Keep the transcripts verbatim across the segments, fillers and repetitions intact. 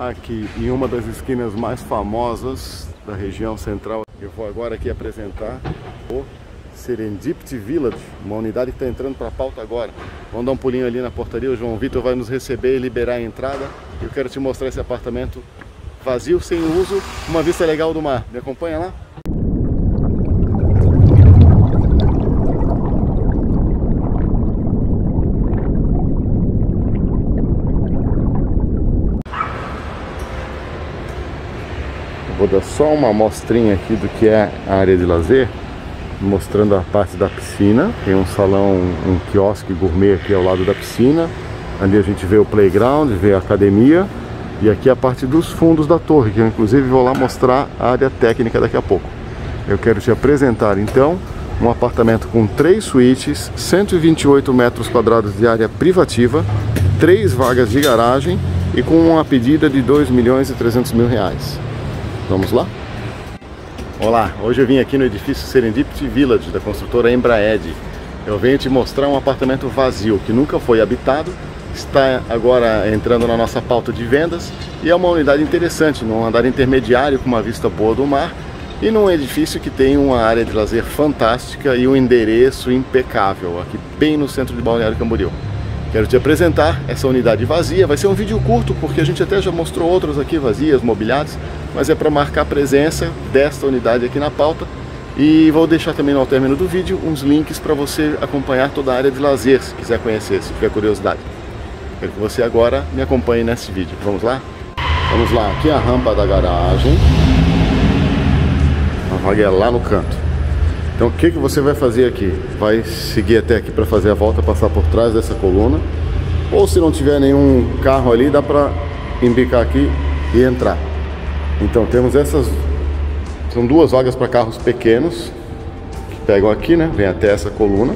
aqui em uma das esquinas mais famosas da região central. Eu vou agora aqui apresentar o Serendipity Village, uma unidade que está entrando para a pauta agora. Vamos dar um pulinho ali na portaria, o João Vitor vai nos receber e liberar a entrada. Eu quero te mostrar esse apartamento vazio, sem uso, uma vista legal do mar. Me acompanha lá? Vou dar só uma amostrinha aqui do que é a área de lazer, mostrando a parte da piscina. Tem um salão, um quiosque gourmet aqui ao lado da piscina. Ali a gente vê o playground, vê a academia. E aqui a parte dos fundos da torre, que eu inclusive vou lá mostrar a área técnica daqui a pouco. Eu quero te apresentar então um apartamento com três suítes, cento e vinte e oito metros quadrados de área privativa, três vagas de garagem e com uma pedida de dois milhões e trezentos mil reais. Vamos lá? Olá, hoje eu vim aqui no edifício Serendipity Village da construtora Embraed. Eu venho te mostrar um apartamento vazio que nunca foi habitado, está agora entrando na nossa pauta de vendas e é uma unidade interessante, num andar intermediário com uma vista boa do mar e num edifício que tem uma área de lazer fantástica e um endereço impecável, aqui bem no centro de Balneário Camboriú. Quero te apresentar essa unidade vazia. Vai ser um vídeo curto porque a gente até já mostrou outras aqui vazias, mobiliadas, mas é para marcar a presença desta unidade aqui na pauta. E vou deixar também ao término do vídeo uns links para você acompanhar toda a área de lazer, se quiser conhecer, se tiver curiosidade. Quero que você agora me acompanhe nesse vídeo. Vamos lá? Vamos lá, aqui é a rampa da garagem. A vaga é lá no canto. Então o que, que você vai fazer aqui? Vai seguir até aqui para fazer a volta, passar por trás dessa coluna. Ou se não tiver nenhum carro ali, dá para embicar aqui e entrar. Então temos essas, são duas vagas para carros pequenos, que pegam aqui, né? Vem até essa coluna.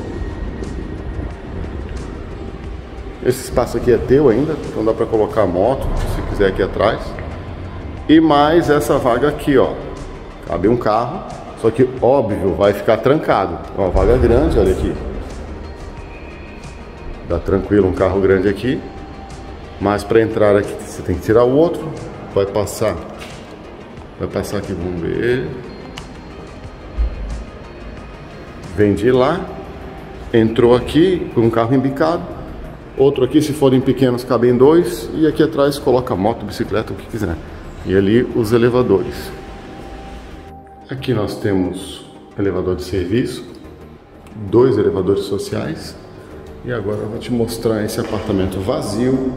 Esse espaço aqui é teu ainda, então dá para colocar a moto, se quiser, aqui atrás. E mais essa vaga aqui, ó. Cabe um carro. Só que, óbvio, vai ficar trancado. É uma vaga grande, olha aqui. Dá tranquilo um carro grande aqui. Mas para entrar aqui, você tem que tirar o outro. Vai passar. Vai passar aqui, vamos ver. Vem de lá. Entrou aqui com um carro embicado. Outro aqui, se forem pequenos, cabem dois. E aqui atrás coloca moto, bicicleta, o que quiser. E ali os elevadores. Aqui nós temos elevador de serviço, dois elevadores sociais. E agora eu vou te mostrar esse apartamento vazio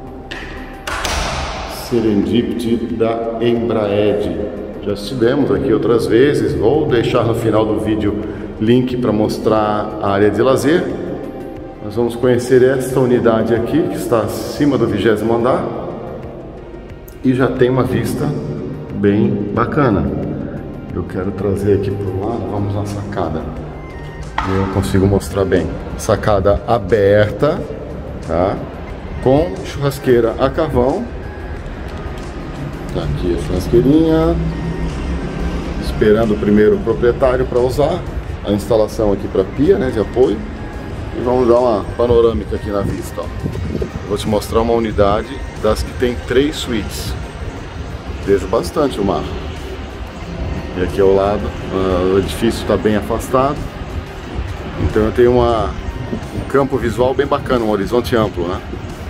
Serendipity da Embraed. Já estivemos aqui outras vezes, vou deixar no final do vídeo link para mostrar a área de lazer. Nós vamos conhecer esta unidade aqui, que está acima do vigésimo andar e já tem uma vista bem bacana. Eu quero trazer aqui para o lado, vamos na sacada. Eu consigo mostrar bem. Sacada aberta, tá? Com churrasqueira a carvão. Tá aqui a churrasqueirinha. Esperando o primeiro proprietário para usar. A instalação aqui para pia, né, de apoio. E vamos dar uma panorâmica aqui na vista, ó. Vou te mostrar uma unidade das que tem três suítes. Vejo bastante o mar. E aqui ao lado, uh, o edifício está bem afastado. Então eu tenho uma, um campo visual bem bacana, um horizonte amplo, né?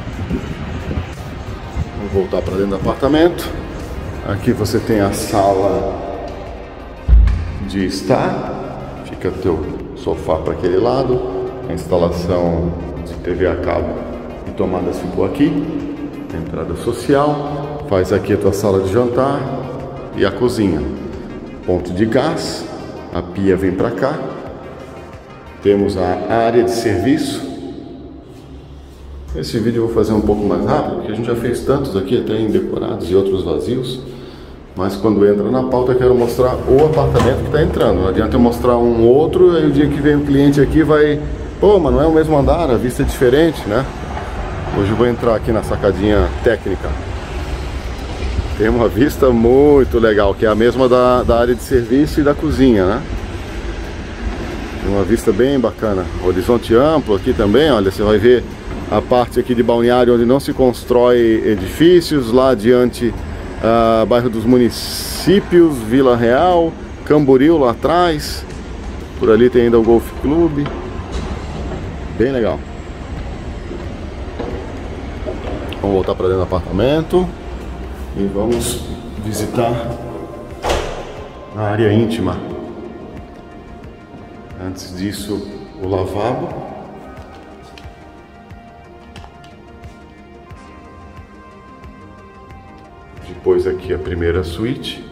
Vamos voltar para dentro do apartamento. Aqui você tem a sala de estar. Fica teu sofá para aquele lado. A instalação de T V a cabo e tomadas ficou aqui. A entrada social. Faz aqui a tua sala de jantar e a cozinha. Ponto de gás, a pia vem para cá. Temos a área de serviço. Esse vídeo eu vou fazer um pouco mais rápido, porque a gente já fez tantos aqui, até em decorados e outros vazios. Mas quando entra na pauta eu quero mostrar o apartamento que está entrando. Não adianta eu mostrar um outro, aí o dia que vem o cliente aqui vai... Pô, mas não é o mesmo andar, a vista é diferente, né? Hoje eu vou entrar aqui na sacadinha técnica. Tem uma vista muito legal, que é a mesma da, da área de serviço e da cozinha, né? Tem uma vista bem bacana. Horizonte amplo aqui também, olha, você vai ver a parte aqui de Balneário onde não se constrói edifícios, lá adiante uh, bairro dos Municípios, Vila Real, Camboriú lá atrás, por ali tem ainda o Golf Clube, bem legal. Vamos voltar para dentro do apartamento e vamos visitar a área íntima. Antes disso, o lavabo. Depois aqui a primeira suíte.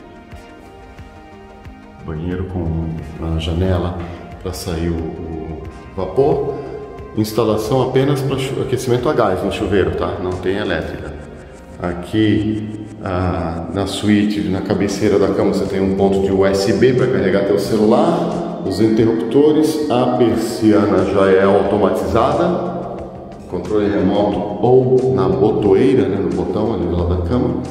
Banheiro com uma janela para sair o, o vapor. Instalação apenas para aquecimento a gás no chuveiro, tá? Não tem elétrica. Aqui ah, na suíte, na cabeceira da cama, você tem um ponto de U S B para carregar teu celular. Os interruptores, a persiana já é automatizada. Controle remoto ou na botoeira, né, no botão ali do lado da cama.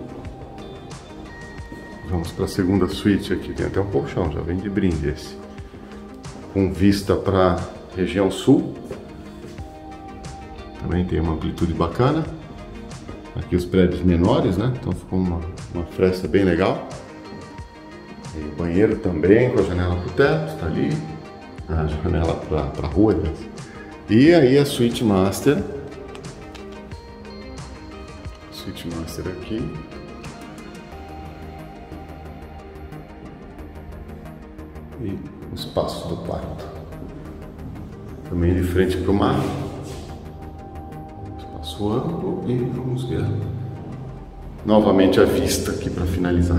Vamos para a segunda suíte aqui, tem até um colchão, já vem de brinde esse. Com vista para a região sul. Também tem uma amplitude bacana. Aqui os prédios menores, né? Então ficou uma, uma fresta bem legal. E o banheiro também, com a janela para o teto, tá ali. A janela para a rua, né? E aí a suíte master. Suíte master aqui. E o espaço do quarto. Também de frente para o mar. Espaço amplo e vamos ver novamente a vista aqui para finalizar.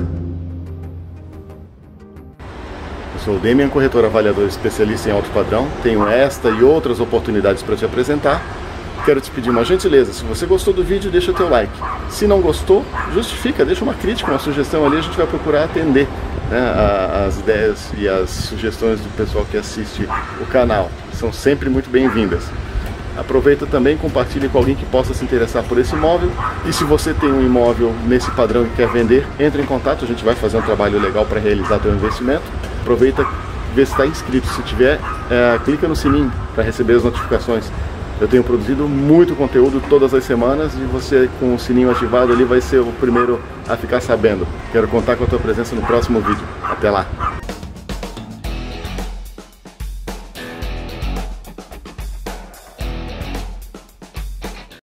Eu sou o Demian, corretor avaliador especialista em alto padrão. Tenho esta e outras oportunidades para te apresentar. Quero te pedir uma gentileza, se você gostou do vídeo, deixa teu like. Se não gostou, justifica, deixa uma crítica, uma sugestão ali, a gente vai procurar atender, né, as ideias e as sugestões do pessoal que assiste o canal. São sempre muito bem-vindas. Aproveita também, compartilhe com alguém que possa se interessar por esse imóvel. E se você tem um imóvel nesse padrão e quer vender, entre em contato, a gente vai fazer um trabalho legal para realizar teu investimento. Aproveita, vê se está inscrito. Se tiver, é, clica no sininho para receber as notificações. Eu tenho produzido muito conteúdo todas as semanas e você, com o sininho ativado ali, vai ser o primeiro a ficar sabendo. Quero contar com a tua presença no próximo vídeo. Até lá!